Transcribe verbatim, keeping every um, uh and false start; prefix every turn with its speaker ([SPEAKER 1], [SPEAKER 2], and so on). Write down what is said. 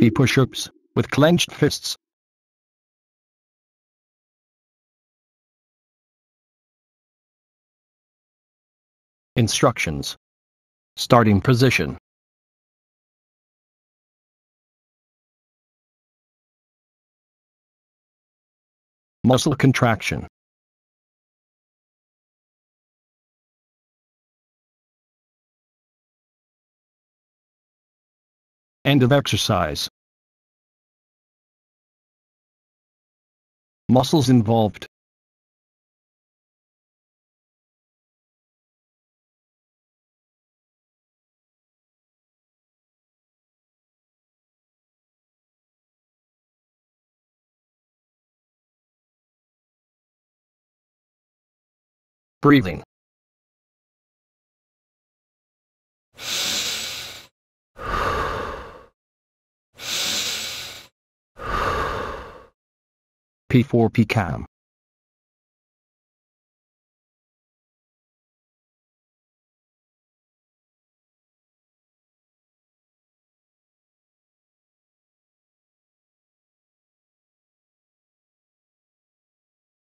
[SPEAKER 1] P push-ups, with clenched fists. Instructions. Starting position. Muscle contraction. End of exercise. Muscles involved. Breathing. P four P CAM.